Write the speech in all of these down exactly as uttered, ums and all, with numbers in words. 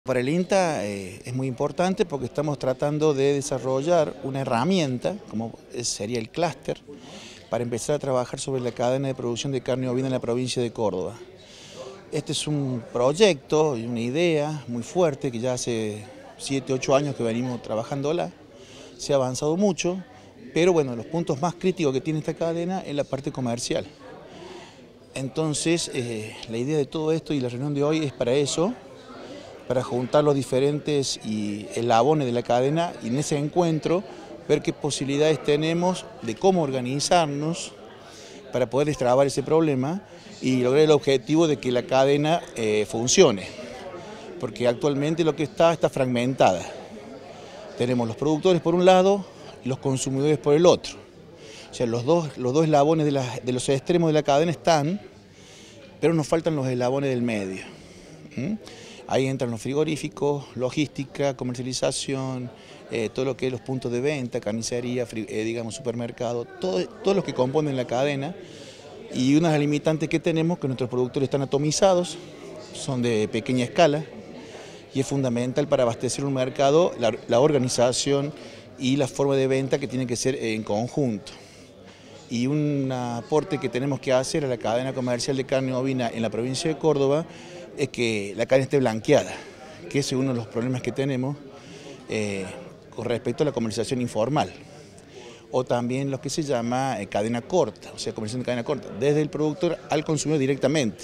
Para el INTA eh, es muy importante porque estamos tratando de desarrollar una herramienta, como sería el clúster, para empezar a trabajar sobre la cadena de producción de carne ovina en la provincia de Córdoba. Este es un proyecto y una idea muy fuerte que ya hace siete, ocho años que venimos trabajándola. Se ha avanzado mucho, pero bueno, los puntos más críticos que tiene esta cadena es la parte comercial. Entonces, eh, la idea de todo esto y la reunión de hoy es para eso, para juntar los diferentes y eslabones de la cadena y en ese encuentro ver qué posibilidades tenemos de cómo organizarnos para poder destrabar ese problema y lograr el objetivo de que la cadena eh, funcione, porque actualmente lo que está está fragmentada. Tenemos los productores por un lado y los consumidores por el otro. O sea, los dos, los dos eslabones de, la, de los extremos de la cadena están, pero nos faltan los eslabones del medio. ¿Mm? Ahí entran los frigoríficos, logística, comercialización, eh, todo lo que es los puntos de venta, carnicería, eh, digamos, supermercado, todo, todos los que componen la cadena. Y unas limitantes que tenemos, que nuestros productores están atomizados, son de pequeña escala, y es fundamental para abastecer un mercado la, la organización y la forma de venta que tiene que ser en conjunto. Y un aporte que tenemos que hacer a la cadena comercial de carne ovina en la provincia de Córdoba es que la cadena esté blanqueada, que ese es uno de los problemas que tenemos eh, con respecto a la comercialización informal, o también lo que se llama eh, cadena corta, o sea, comercialización de cadena corta, desde el productor al consumidor directamente.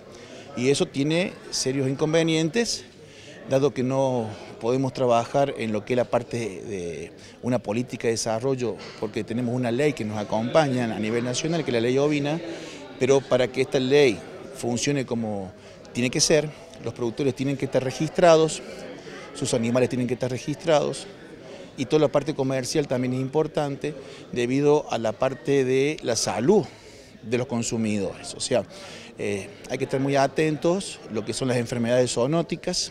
Y eso tiene serios inconvenientes, dado que no podemos trabajar en lo que es la parte de una política de desarrollo, porque tenemos una ley que nos acompaña a nivel nacional, que es la ley ovina, pero para que esta ley funcione como tiene que ser, los productores tienen que estar registrados, sus animales tienen que estar registrados, y toda la parte comercial también es importante debido a la parte de la salud de los consumidores. O sea, eh, hay que estar muy atentos a lo que son las enfermedades zoonóticas,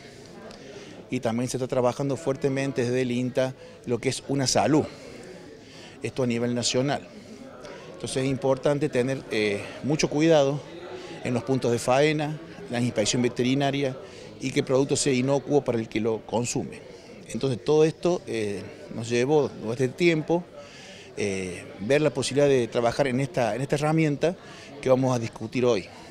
y también se está trabajando fuertemente desde el INTA lo que es una salud, esto a nivel nacional. Entonces es importante tener eh, mucho cuidado en los puntos de faena, la inspección veterinaria y que el producto sea inocuo para el que lo consume. Entonces todo esto eh, nos llevó todo este tiempo eh, ver la posibilidad de trabajar en esta, en esta herramienta que vamos a discutir hoy.